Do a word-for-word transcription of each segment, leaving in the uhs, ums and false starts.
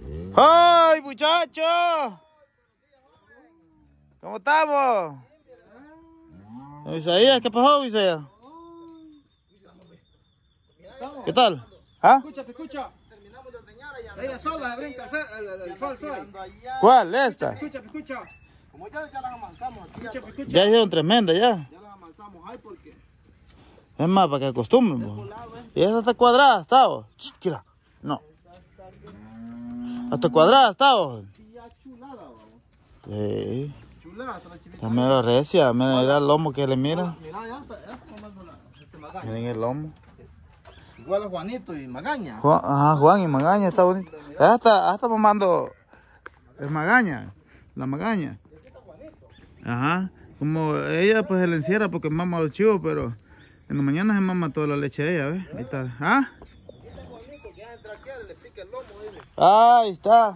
¡Ay, muchachos! ¿Cómo estamos? Isaías, ¿qué pasó, Isaías? ¿Qué tal? ¿Ah? Escucha, escucha. Terminamos de ordeñar allá. Ella sola brinca el, el, el falso. ¿Cuál? ¿Esta? Escucha, escucha. Como ya, ya las amansamos aquí. Escucha, escucha. Ya hicieron tremenda, ya. Ya las amansamos ahí porque... Es más, para que acostumbren. Pues. Y esa está cuadrada, está vos. Mira, no. Hasta cuadrada, está vos. Sí, ya chulada, vamos. Sí. Chulada, hasta la chivita. Está medio recia, mira, mira el lomo que le mira. Mira, ya está, ya está tomando la, este magaña. Miren el lomo. Igual a Juanito y Magaña. Juan, ajá, Juan y Magaña, está bonito. Ya está, está mamando el Magaña, la Magaña. Ajá, como ella pues se le encierra porque mama los chivos, pero en la mañana se mama toda la leche de ella, ¿ves? Ahí está. ¿Ah? Ahí está.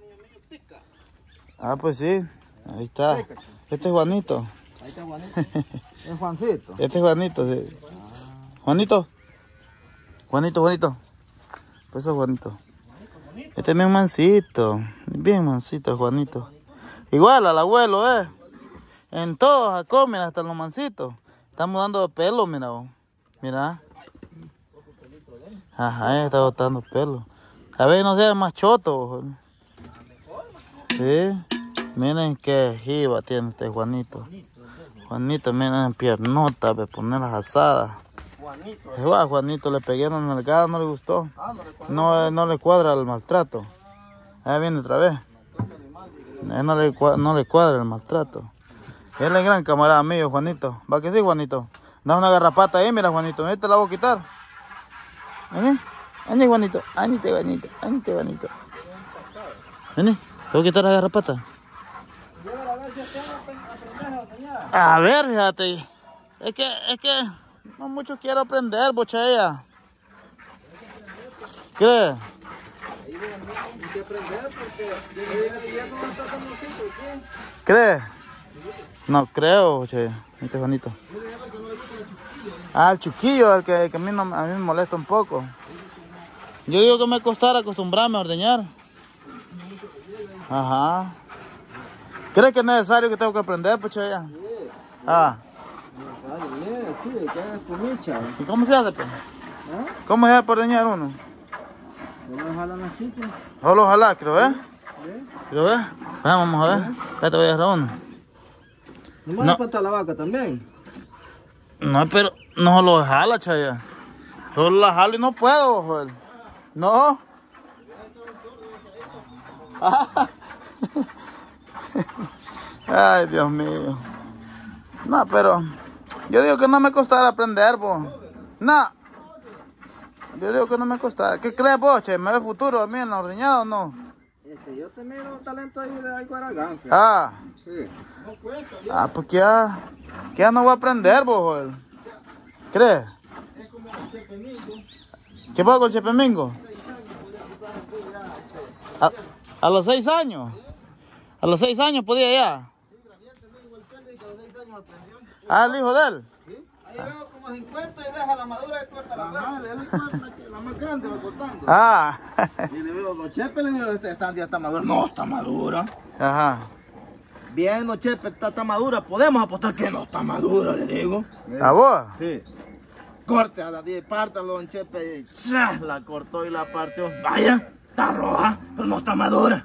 Ah, pues sí, ahí está. Este es Juanito. Ahí está Juanito. Es Juancito. Este es Juanito, sí. Juanito. Juanito, Juanito. Pues eso es Juanito. Este es bien mansito. Bien mansito, Juanito. Igual al abuelo, ¿eh? En todos a comer, hasta los mansitos. Estamos dando pelo, mira vos. Mira. Ajá, está botando pelo. A ver, no sea más choto. Sí. Miren qué jiba tiene este Juanito. Juanito, miren piernotas, de poner las asadas. Juanito. Juanito le pegué en la nalgada, no le gustó. No, no le cuadra el maltrato. Ahí viene otra vez. No le, no le cuadra el maltrato. Él es gran camarada mío, Juanito. ¿Va que sí, Juanito? Da una garrapata ahí, mira, Juanito. Ahí te la voy a quitar. Vení, vení, Juanito. Vení, Juanito. Vení, Juanito. Vení, te voy a quitar la garrapata. A ver, fíjate. Es que, es que no mucho quiero aprender, bochella. ¿Crees? ¿Crees? No creo, bochella. Este Juanito. Ah, el chiquillo, el que, que a, mí no, a mí me molesta un poco. Yo digo que me costara acostumbrarme a ordeñar. Ajá. ¿Crees que es necesario que tengo que aprender, bochella? Ah. ¿Y cómo se hace, pues? ¿Ah? ¿Cómo se hace por ordeñar uno? Solo jalan las chicas. Solo jalar, creo, ¿eh? ¿Creo, eh? Vamos a ver. Ya te voy a agarrar uno. ¿No me vas a plantar la vaca también? No, pero no lo jala, chaya. Solo la jalo y no puedo, joder. No. Ay, Dios mío. No, pero yo digo que no me costara aprender, vos. No. Yo digo que no me costara. ¿Qué crees vos, che? ¿Me ve futuro a mí en la ordeñada o no? Este, yo te miro talento ahí de algo aragán. Ah. Sí. Ah, pues que ya, que ya no voy a aprender, vos, joder. ¿Crees? Es como el Chepemingo. ¿Qué pasa con el Chepemingo? A, a los seis años. A los seis años podía ya. Ah, el hijo de él. ¿Sí? Ahí llegó como a cincuenta y deja la madura y corta la vaca. Le corta la más grande, va cortando. Ah. Y le digo, los Chepe, le digo, esta ya está madura. No, está madura. Ajá. Bien, los Chepe, está, está madura. Podemos apostar que no está madura, le digo. ¿A vos? Sí. Corte a las diez, pártalo, don Chepe. Y ¡cha! La cortó y la partió. Vaya, está roja, pero no está madura.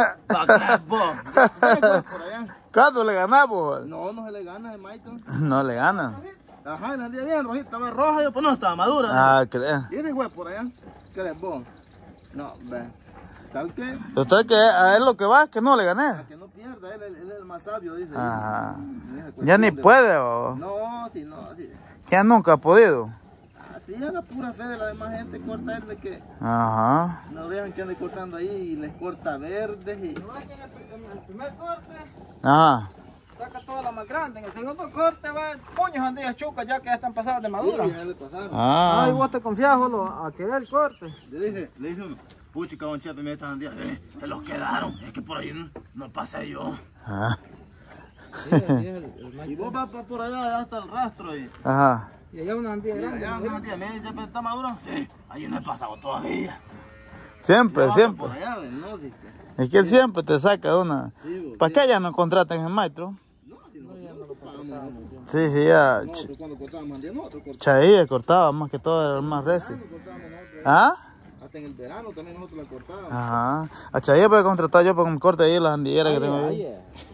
¿Cuánto le ganamos? No, no se le gana, el maito. No le gana. Ajá, en el día bien, rojita, estaba roja, yo, pues no estaba madura. Ah, ¿crees? ¿Y ese fue por allá? ¿Qué eres vos? No, ve. ¿Tal qué? Entonces que a él lo que va es que no le gané. Para que no pierda, él, él, él es el más sabio, dice. Ajá. Dice, Ya ni de... puede, ¿o? No, sí, no, sí. ¿Quién nunca ha podido? Así es la pura fe de la demás gente, corta él de que... Ajá. No dejan que ande cortando ahí y les corta verdes y... No, es que en el, en el primer corte... Ajá. Saca toda la más grande, en el segundo corte va puños andillas chucas ya que ya están pasadas de madura. Sí, ya le pasaron. Ah. Ay, vos te confías solo a que él corte. Yo dije, le dije uno, puchica, don Chepe, mira estas andillas, eh, se los quedaron, es que por ahí no, no pasé yo. Ah. Sí, el, el, el y vos vas por allá, allá hasta el rastro y... Ajá. Y allá una andilla grande. Allá una andilla, mira, Chepe, está madura. Sí, ahí no he pasado todavía. Siempre, siempre. Por allá, ¿no? Sí. Es que siempre te saca una. Sí, ¿Para qué ya no contratan el maestro? No, si no, ya no lo pagamos. Sí, sí, ya. Nosotros cuando cortábamos mandía, nosotros cortábamos. Chaía cortaba más que todo, era el más recio. Cortábamos nosotros. ¿Ah? Hasta en el verano también nosotros la cortábamos. Ajá. A Chaía puede contratar yo para que me corte ahí las andilleras que tengo ahí.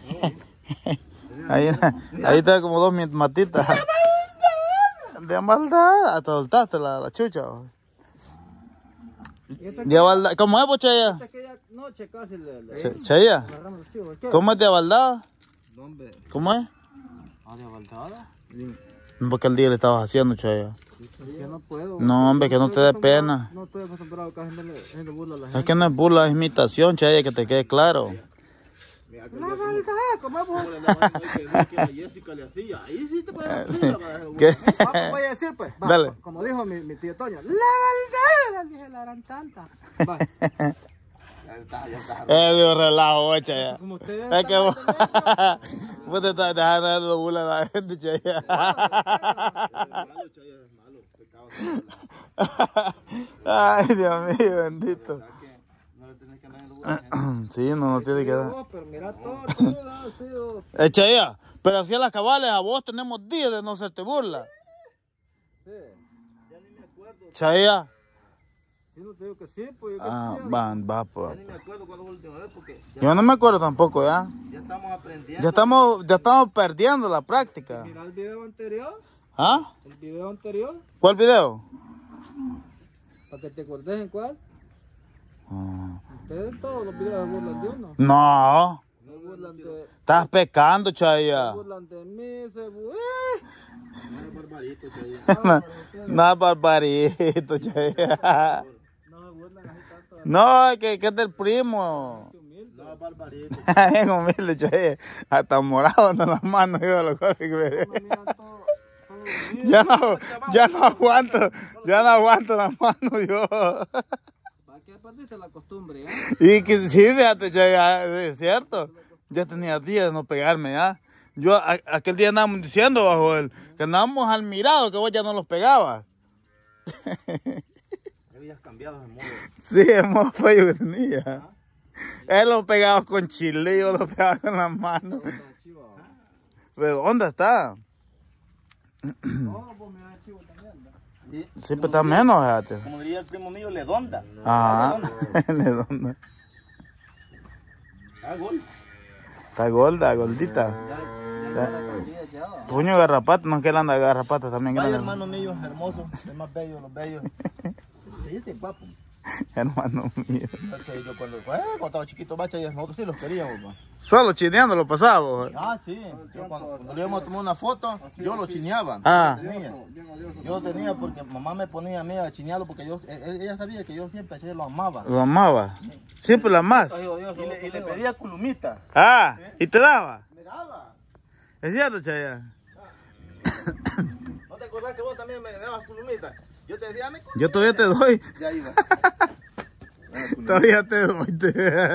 Ahí, ahí está como dos matitas. De maldad. Hasta soltaste la, la chucha. De maldad. ¿Cómo es, pues, Chaya? Noche casi le, le, Ch Chaya. ¿Cómo es de maldad? ¿Cómo es? Ah, de maldad. Porque el día le estabas haciendo, Chaya. Yo no puedo. No, hombre, que no te dé pena. No estoy acostumbrado a que la gente burla a la gente. Es que no es burla, es imitación, Chaya, que te quede claro. La maldad, ¿cómo es? Que a Jessica le hacía. Ahí sí te puedes decir. Voy a decir, pues. Va, dale. Como dijo mi, mi tío Toño. La maldad, dije, la harán tanta. Va. Ya está, ya está. Eh, de relajo, Chaya. Como ustedes. Es que vos, vos te estás dejando de lo burla a la gente, Chaya. Malo, Chaya, es malo. Pecado. Ay, Dios mío, bendito. No le tenés que andar en el burla. Sí, no, no tiene que dar. Pero mira todo, todo ha sido. Eh, Chaya, pero así a las cabales, a vos tenemos días de no hacerte burla. Sí. Ya ni me acuerdo. Chaya. Sí, no te digo que sí, pues. Ah, van, va, pues. Ya ni me acuerdo cuándo fue la última vez porque ya, Yo no me acuerdo tampoco, ¿ya? ya estamos aprendiendo. Ya estamos, ya estamos perdiendo la práctica. Mira el video anterior. ¿Ah? El video anterior. ¿Cuál video? Para que te acordes en cuál. Ah. Ustedes todos los videos se burlan de uno. No. Se burlan de. Estás pecando, Se Chaya. burlan de mí, se burlan. No es barbarito, Chaya. No, no es barbarito, Chaya. No se burlan así tanto. No, es que, que es del primo. No es barbarito. Bien humilde, Chaya. Hasta morado en las manos, yo lo que me... Ya no, ya no aguanto, ya no aguanto las manos yo. ¿Para qué perdiste la costumbre, ya? Y que sí, fíjate, Chaya, es cierto. Ya tenía días de no pegarme, ¿ya? Yo, a, aquel día andábamos diciendo, bajo el, que andábamos al mirado, que vos ya no los pegabas. Habías cambiado de modo. Sí, el modo feo que tenía. ¿Ah? Él los pegaba con chile, yo los pegaba con las manos. Redonda está. No, pues me da chivo también. Sí, sí pero está menos, fíjate. Como diría el primo mío, ledonda. Ajá, ledonda. Ah, gol. Está gorda, gordita. Ya, ya, ya. Puño garrapata, no que él anda garrapata también. Vaya, hermano mío, hermoso, el más bello, los bellos. Se dice guapo. Hermano mío. Es que yo cuando, pues, cuando estaba chiquito, bacha, nosotros sí los queríamos. ¿No? Solo chineando lo pasaba. Ah, sí. Yo cuando, cuando le íbamos a tomar una foto, yo lo chineaba. Ah. Yo tenía. Yo tenía porque mamá me ponía a mí a chinearlo porque yo, ella sabía que yo siempre lo amaba. Lo amaba. Siempre la más. Y le, y le pedía culumita. Ah, ¿y te daba? Me daba. ¿Es cierto, Chaya? ¿No te acordás que vos también me dabas culumita? Yo te decía, dame culumita. Yo todavía te doy. Ya iba. Todavía te doy. Te...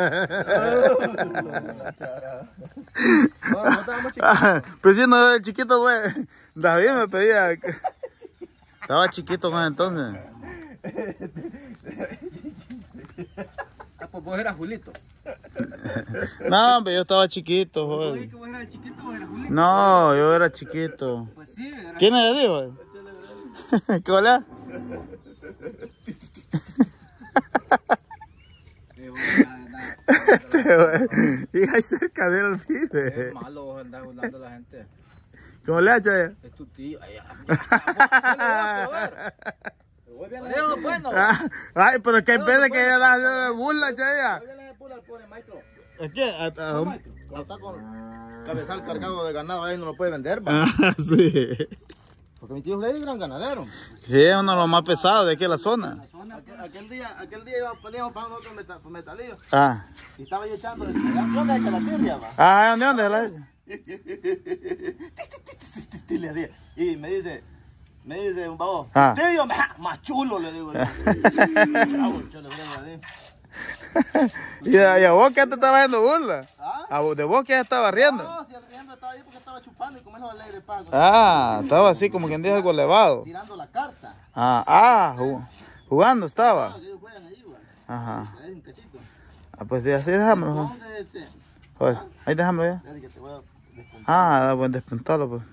no, no estábamos chiquitos. Pues si no, el chiquito, güey. David me pedía. Estaba chiquito en ese entonces. Ah, pues vos eras Julito. No, hombre, yo estaba chiquito, ¿Vos joder. dijiste que vos eras chiquito o eras Julito? No, yo era chiquito. Pues sí, era. ¿Quién le dijo? ¿Qué hola? Este, güey. Y ahí cerca de él vive. Es malo vos andar burlando a la gente. ¿Cómo le ha, Chaya? Es tu tío. Ay, bueno. Ay, pero qué pena que ella la hace burla, Chaya. ¿Es qué? Está con cabezal cargado de ganado, ahí no lo puede vender, ¿va? Ah, sí. Porque mi tío Freddy es gran ganadero. Sí, es uno de los más pesados de aquí en la zona. Aquel, aquel día, aquel día iba, poníamos para nosotros metal, metalillo. Ah. Y estaba yo echando, ¿dónde echa la birria, va? Ah, ¿dónde, dónde la echa? Le dije, y me dice, me dice un babo, ah. tío, más chulo, le digo. Bravo, yo le voy a decir. ¿Y a, y a vos qué te estaba haciendo burla? ¿Ah? ¿A vos, ¿De vos qué estaba riendo? No, si el riendo estaba ahí porque estaba chupando y comiendo alegre pago. Ah, estaba así como quien dice algo elevado. Tirando la carta. Ah, ah, jugando estaba. Ah, ellos juegan ahí, güey. Ajá. Traen un cachito. Ah, pues sí, así dejámoslo. Joder. ¿Dónde este? Joder, ahí dejámoslo ya. Ya dije, te voy a despuntar. Ah, pues despuntarlo, pues.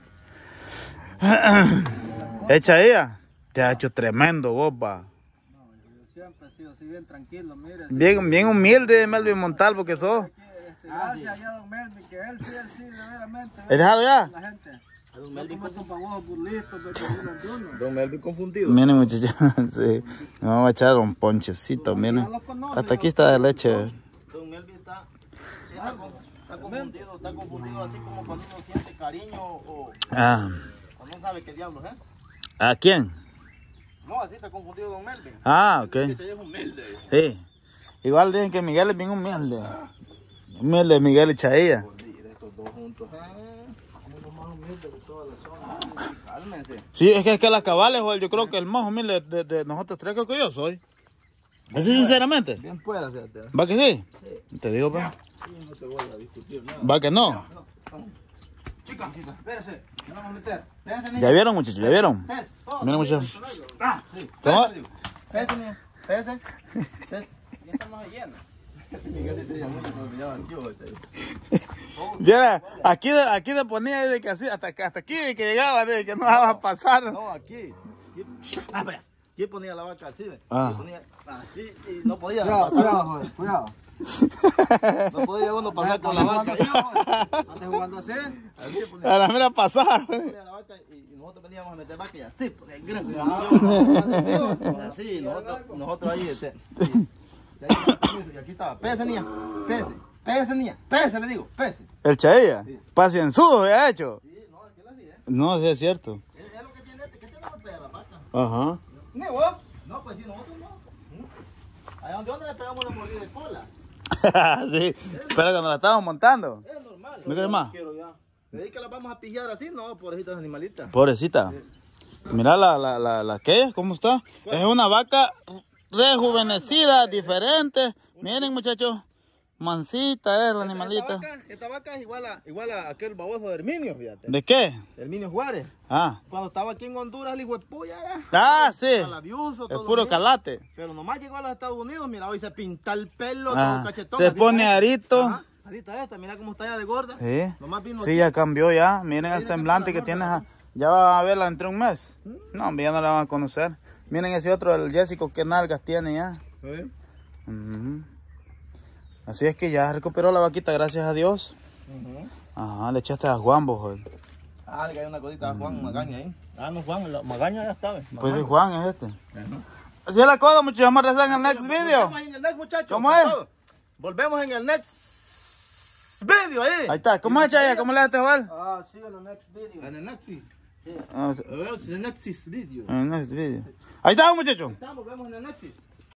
Echa ella. Te ha hecho tremendo, vos, va. No, yo siempre he sido así bien tranquilo, mire. Bien, bien humilde, Melvin Montalvo, que sos. Aquí, este, gracias a don Melvin, que él sí, él sí, verdaderamente. ¿Es dejado ya? La gente. A don No Melvin como estos pavos burlistas, pero que duran de uno. Don Melvin confundido. Miren, muchachos, sí. Me vamos a echar un ponchecito, miren. Ya los conoce, Hasta aquí está de leche. Don Melvin está, está, con- está confundido, está confundido así como cuando uno siente cariño o Ah, cuando no sabe qué diablos, ¿eh? ¿a quién? No, así está confundido Don Melvin. Ah, ok. Este es humilde. Sí. Igual dicen que Miguel es bien humilde. Humilde Miguel y Chaía. Mira, estos dos juntos, ¿eh? Uno más humilde de toda la zona. Cálmense. Sí, es que, es que las cabales, Joel, yo creo que el más humilde de, de nosotros tres creo que yo soy. ¿Así sinceramente? Bien pueda, fíjate. ¿Va que sí? Te digo, pues. Sí, no te voy a discutir nada. ¿Va que no? Chica, espérese, no vamos a meter. Pese, niña. ¿Ya vieron, muchachos? ¿Ya vieron? Pese. Miren, muchachos. Ah, sí. ¿Cómo? Pese, digo. Pese, niña. Pese. Pese. Ya estamos llenos. Miguel te llama mucho cuando te llaman yo, este. Viera, aquí, de- aquí te ponía de que así, hasta, que- hasta aquí de que llegaba, de que no daba a pasar. No, aquí. Aquí, ah, vaya. Aquí ponía la vaca así, ¿ve? Ah. Aquí ponía así y no podía Cuidado, pasar. cuidado, joder, cuidado. No podía uno pasar con la vaca. ¿Andas jugando así? Así ponía. A la mera pasada. Ponía la vaca y, y nosotros veníamos a meter vaca y así, ponía el gran. Así, nosotros, nosotros ahí, este. Y, y ahí, y aquí estaba, pese niña, pese, pese niña, pese le digo, pese. El Chaía, Sí. pacienzudo, ¿ya ha hecho? Sí, no, aquí lo hacía, ¿eh? No, sí es cierto. Es, es lo que tiene este, que tiene la pega la vaca. Ajá. Ni vos. No, pues sí, nosotros no. ¿Mm? Allá donde, donde le pegamos una mordida de cola. Sí, pero cuando la estábamos montando. Es normal. ¿No quieres más? Quiero ya. ¿Le di que la vamos a pillar así? No, pobrecitas animalitas. Pobrecita. Mira la, la, la, la que, ¿cómo está? Es una vaca rejuvenecida, diferente. Miren, muchachos. Mansita es la Esta animalita. vaca, esta vaca es igual a, igual a aquel baboso de Herminio, fíjate. ¿De qué? Herminio Juárez. Ah. Cuando estaba aquí en Honduras, el hijo de puya era Ah, sí. calabioso, Es todo puro bien. calate. Pero nomás llegó a los Estados Unidos, mira, hoy se pinta el pelo, Ah, todo cachetón. se Ahorita pone esta. arito. Ajá, ahorita esta, mira cómo está ya de gorda. Sí. Nomás vino Sí, aquí. ya cambió ya. Miren el Ahí le semblante que cambió la tiene. norma, ja- Ya va a verla entre un mes. No, hombre, ya no la van a conocer. Miren ese otro, el Jessico, qué nalgas tiene ya. ¿Eh? Ujú. Así es que ya recuperó la vaquita, gracias a Dios. Ujú. Ajá, le echaste a Juan, vos, joder. Ah, le hay una cosita a Juan Magaña ahí. Ah, no, Juan, la Magaña ya está. ¿ves? Pues Magaña. de Juan es este. Ajá. Así es la cosa, muchachos. Vamos a rezar en el next video. Volvemos en el next, muchachos. ¿Cómo con es? todo. Volvemos en el next video ahí. Ahí está. ¿Cómo es, Chaya? ¿Cómo le haces, Joel? Ah, sí, en el next video. En el next, sí. Ah, En el next video. en el next video. Ahí está, muchachos. Estamos, vemos en el next.